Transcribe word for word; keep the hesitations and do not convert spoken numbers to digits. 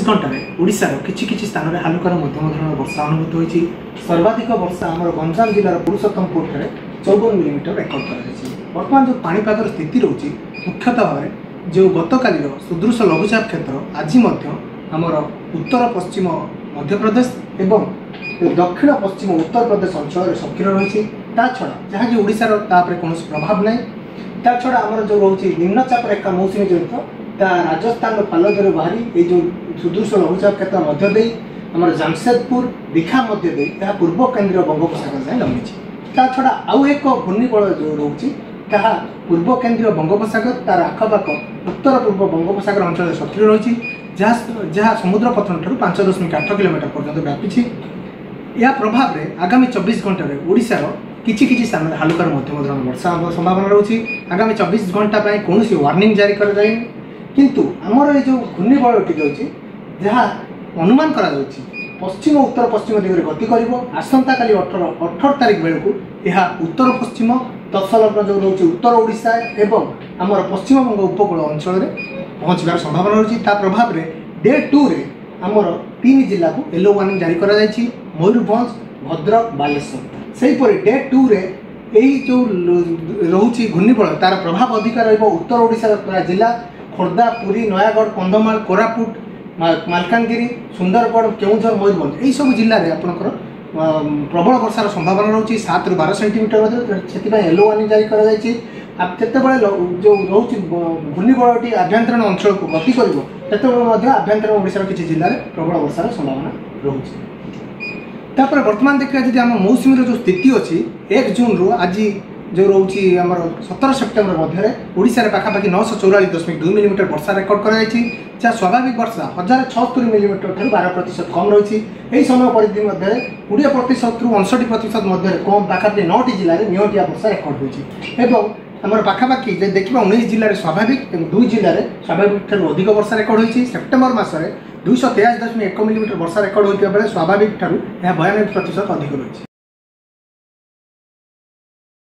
घंटे ओडिशार किछि किछि स्थान में हालुकार मध्यम धरण वर्षा अनुभूत होती। सर्वाधिक वर्षा आम गंजाम जिलार पुरुषोत्तमपुर ठारे चौवन मिलीमीटर रेकर्ड कर बर्तमान जो पाणीपाग स्थिति रोचे मुख्यतः भाव जो गतकाल सुदृश लघुचाप क्षेत्र आज आमर उत्तर पश्चिम मध्य प्रदेश एवं दक्षिण पश्चिम उत्तर प्रदेश अंचल सक्रिय रही छड़ा जहाँकि ओडिशार तापर कौन प्रभाव ना ता छड़ा आमर जो रोचे निम्नचाप रेखा मौसुमी जनित ता राजस्थान पालदर बाहरी ये जो सुदृश लघुचाप क्षेत्र मध्य दे आमर जामशेदपुर दीघा मध्य दे पूर्व केन्द्रीय बंगोपसागर जाए लंघी ता छड़ा आउ एक घूर्णिबल जो रोचे ताहा पूर्व केन्द्रीय बंगोपसागर तार आखपाख उत्तर पूर्व बंगोपसागर अंचल सक्रिय रही जहाँ समुद्र पतन ठार पांच दशमिक आठ किलोमीटर पर्यंत व्यापी। या प्रभाव में आगामी चौबीस घंटे ओडिशार किछि किछि स्थान में हालुकार मध्यम धरण वर्षा संभावना रही। आगामी चौबीस घंटा कौन वार्निंग जारी कर किंतु आमर ये जो घूर्णिबलटी जाऊँगी जहाँ अनुमान करा पश्चिम उत्तर पश्चिम दिगरे गति कर आसंता काली अठर अठर तारीख बेलू यह उत्तर पश्चिम तत्सलग्न जो रोचे उत्तर ओडिशा एवं आमर पश्चिम बंग उपकूल अंचल में पहुँचार संभावना रही। प्रभाव में डे टू रे आमर तीन जिला को येलो वार्निंग जारी करा जायछि मयूरभंज भद्रक बालेश्वर सेहीपरि डे टू रे यही जो रोचे घूर्णिबल तार प्रभाव अधिक रहिबो उत्तर ओडिशा प्राय जिला खोर्धा पुरी नयागढ़ कंधमाल कोरापुट मालकानगिरी सुंदरगढ़ केउझर मयूरभंज यही सब जिले में आपंकर प्रबल वर्षार संभावना रही सात रु बार सेंटीमीटर से येलो वार्निंग जारी कर जितेबाला जो रोचे घूर्णिबलटी आभ्यंतरण अंचल को गति कर आभ्यंतरण ओडिशार किसी जिले में प्रबल वर्षार संभावना रोचे। बर्तमान देखा जी आम मौसुमी जो स्थिति अच्छी एक जून रु आज जो रोचे आमर सतर सेप्टेम्बर मध्य ओडिशा पाखापाखि नौ सौ चौरालीस दशमिक दुई मिलीमीटर वर्षा रेकर्ड कर स्वाभाविक वर्षा हजार छस्तरी मिलीमीटर ठार बार प्रतिशत कम रही। यही समय परिधि मध्य कोड़े प्रतिशत रु अणसठ प्रतिशत मध्य कम पाखापाखि नौटी जिले में नियंटिया वर्षा रेकर्ड होती। आमर पाखापाखि देखा उन्नीस जिले में स्वाभाविक और दुई जिले में स्वाभाविक ठार अधिक वर्षा रेकर्ड होती। सेप्टेम्बर मसरे दुई सौ तेयास दशमिक एक मिलीमीटर वर्षा रेकर्ड होता बेले स्वाभाविक ठार बयानबे प्रतिशत अधिक रही।